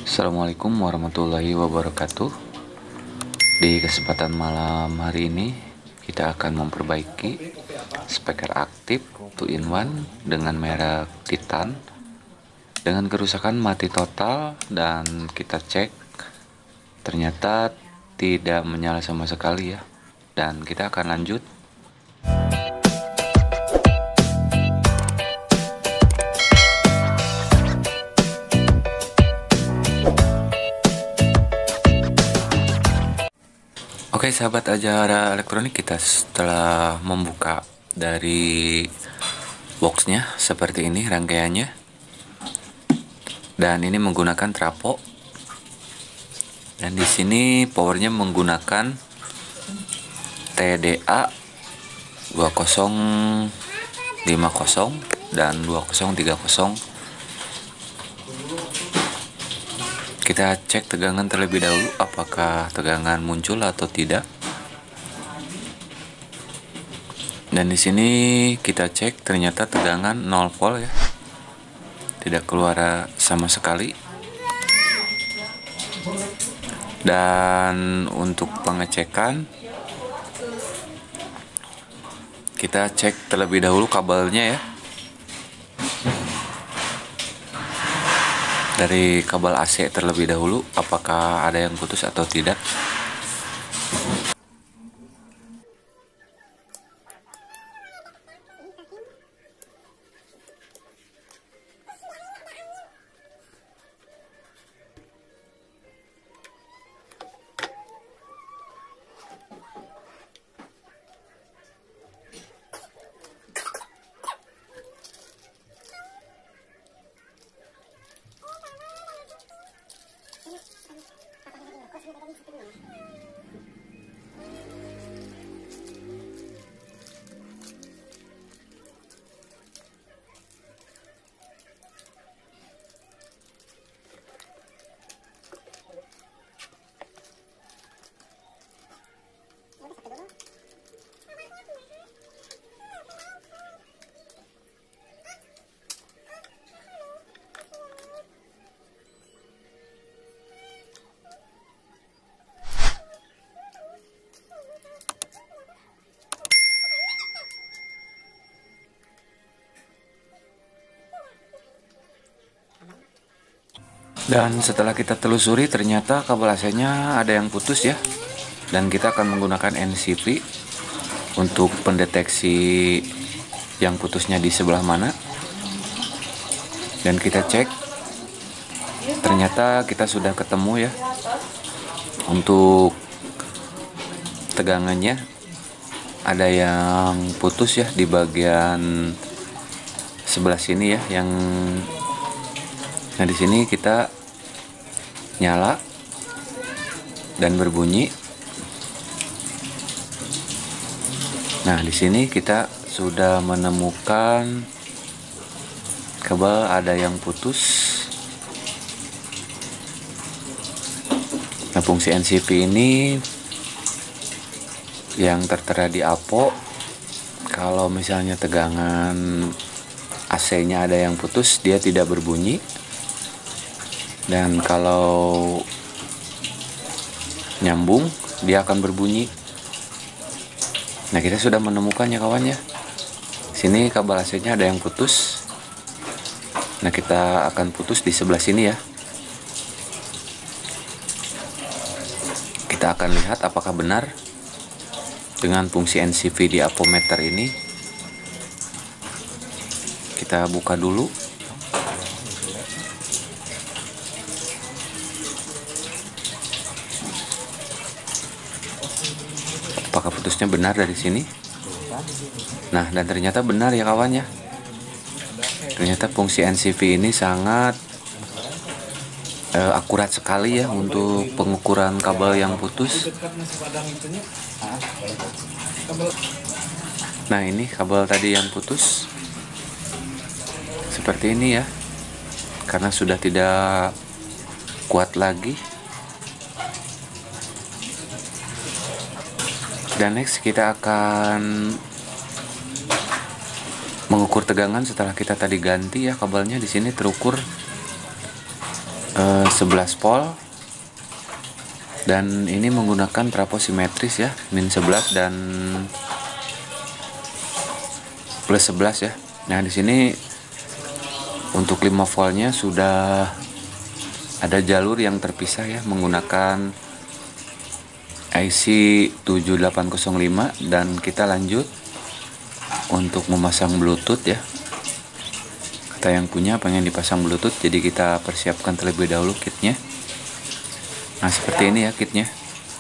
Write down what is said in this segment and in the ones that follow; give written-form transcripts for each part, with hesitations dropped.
Assalamualaikum warahmatullahi wabarakatuh. Di kesempatan malam hari ini kita akan memperbaiki speaker aktif 2-in-1 dengan merek Titan dengan kerusakan mati total, dan kita cek ternyata tidak menyala sama sekali ya. Dan kita akan lanjut. Oke sahabat Ajara Elektronik, kita setelah membuka dari boxnya seperti ini rangkaiannya, dan ini menggunakan trapo, dan di sini powernya menggunakan TDA 2050 dan 2030. Kita cek tegangan terlebih dahulu, apakah tegangan muncul atau tidak. Dan di sini kita cek ternyata tegangan 0 volt ya. Tidak keluar sama sekali. Dan untuk pengecekan, kita cek terlebih dahulu kabelnya ya. Dari kabel AC terlebih dahulu, apakah ada yang putus atau tidak. Dan setelah kita telusuri, ternyata kabel AC-nya ada yang putus ya. Dan kita akan menggunakan NCV untuk pendeteksi yang putusnya di sebelah mana. Dan kita cek, ternyata kita sudah ketemu ya. Untuk tegangannya ada yang putus ya di bagian sebelah sini ya, yang nah di sini kita nyala dan berbunyi. Nah, di sini kita sudah menemukan kabel ada yang putus. Nah, fungsi NCV ini yang tertera di APO, kalau misalnya tegangan AC-nya ada yang putus, dia tidak berbunyi. Dan kalau nyambung, dia akan berbunyi. Nah, kita sudah menemukannya kawan ya. Sini kabel AC-nya ada yang putus. Nah, kita akan putus di sebelah sini ya. Kita akan lihat apakah benar dengan fungsi NCV di apometer ini. Kita buka dulu. Apakah putusnya benar dari sini? Nah, dan ternyata benar ya kawan ya. Ternyata fungsi NCV ini sangat akurat sekali ya untuk pengukuran kabel yang putus. Nah, ini kabel tadi yang putus seperti ini ya, karena sudah tidak kuat lagi. Dan next kita akan mengukur tegangan setelah kita tadi ganti ya kabelnya. Di sini terukur 11 volt, dan ini menggunakan trafo simetris ya, min 11 dan plus 11 ya. Nah, di sini untuk 5 voltnya sudah ada jalur yang terpisah ya, menggunakan IC 7805, dan kita lanjut untuk memasang Bluetooth ya. Kita yang punya pengen dipasang Bluetooth, jadi kita persiapkan terlebih dahulu kitnya. Nah, seperti ini ya kitnya.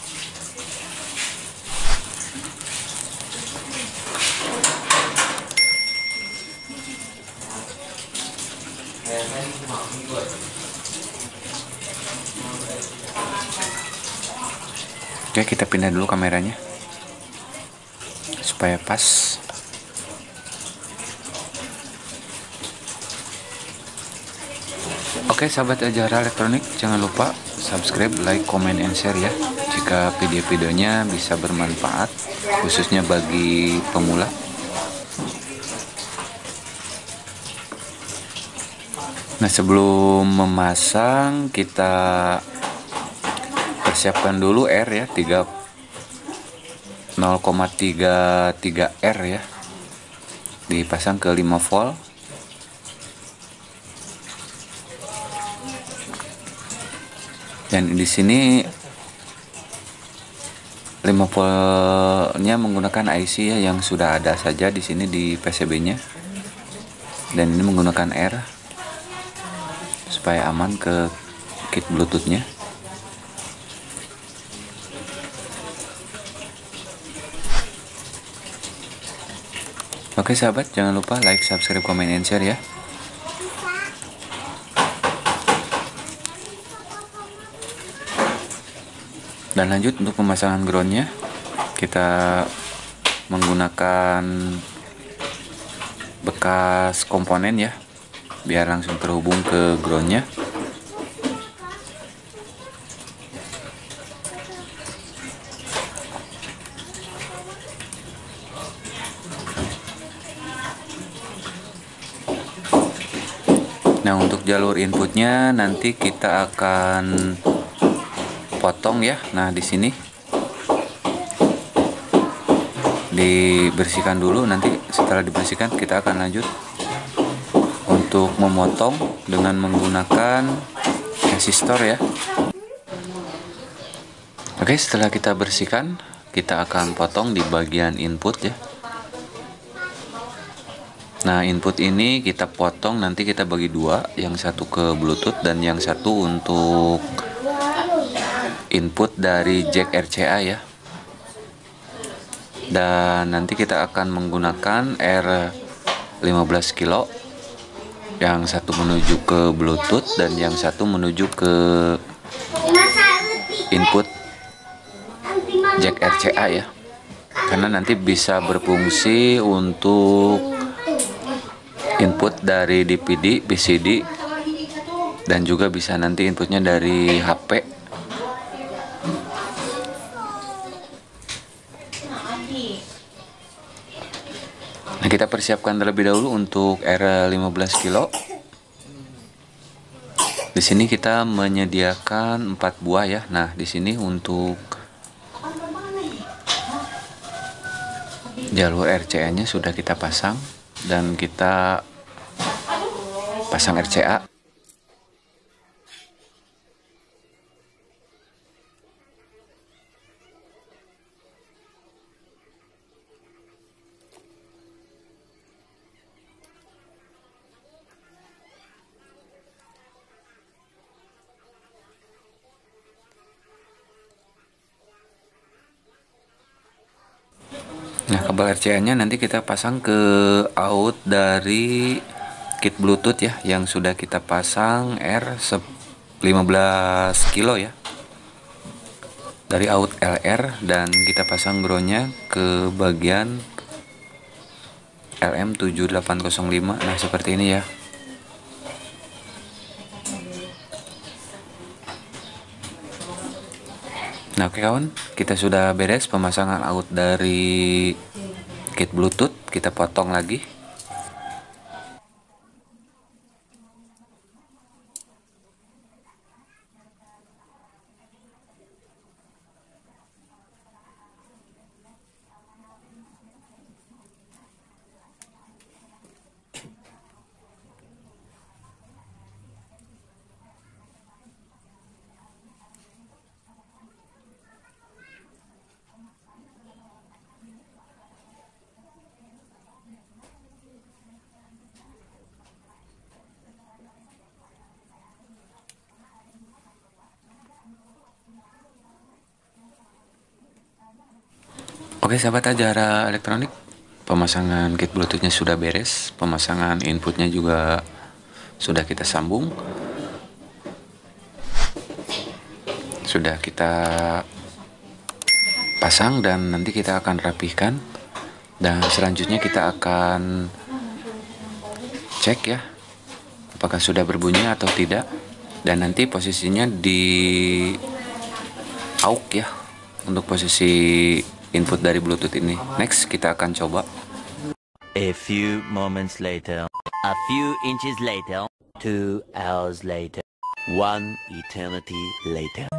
Oke, kita pindah dulu kameranya supaya pas. Oke, sahabat Ajarah Elektronik, jangan lupa subscribe, like, comment, and share ya, jika video-videonya bisa bermanfaat khususnya bagi pemula. Nah, sebelum memasang kita persiapkan dulu R ya, 0,33 R ya, dipasang ke 5 volt. Dan di sini 5 voltnya menggunakan IC ya, yang sudah ada saja di sini di PCB-nya. Dan ini menggunakan R supaya aman ke kit Bluetooth-nya. Oke sahabat, jangan lupa like, subscribe, comment, and share ya. Dan lanjut untuk pemasangan groundnya, kita menggunakan bekas komponen ya, biar langsung terhubung ke groundnya. Nah, untuk jalur inputnya nanti kita akan potong ya. Nah, di sini dibersihkan dulu, nanti setelah dibersihkan kita akan lanjut untuk memotong dengan menggunakan resistor ya. Oke, setelah kita bersihkan, kita akan potong di bagian input ya. Nah, input ini kita potong, nanti kita bagi dua, yang satu ke Bluetooth dan yang satu untuk input dari jack RCA ya. Dan nanti kita akan menggunakan R 15 kilo, yang satu menuju ke Bluetooth dan yang satu menuju ke input jack RCA ya, karena nanti bisa berfungsi untuk input dari DVD, BCD, dan juga bisa nanti inputnya dari HP. Nah, kita persiapkan terlebih dahulu untuk R 15 kilo. Di sini kita menyediakan 4 buah ya. Nah, di sini untuk jalur RCA-nya sudah kita pasang, dan kita pasang RCA. Nah, kabel RCA-nya nanti kita pasang ke out dari kit Bluetooth ya, yang sudah kita pasang R 15 kilo ya, dari out LR, dan kita pasang groundnya ke bagian LM7805. Nah, seperti ini ya. Nah, oke kawan, kita sudah beres pemasangan out dari kit Bluetooth. Kita potong lagi. Oke sahabat Ajara Elektronik, pemasangan kit bluetoothnya sudah beres, pemasangan inputnya juga sudah kita sambung, sudah kita pasang, dan nanti kita akan rapihkan, dan selanjutnya kita akan cek ya apakah sudah berbunyi atau tidak, dan nanti posisinya di AUX ya untuk posisi input dari Bluetooth ini. Next kita akan coba. A few moments later, a few inches later, 2 hours later, 1 eternity later.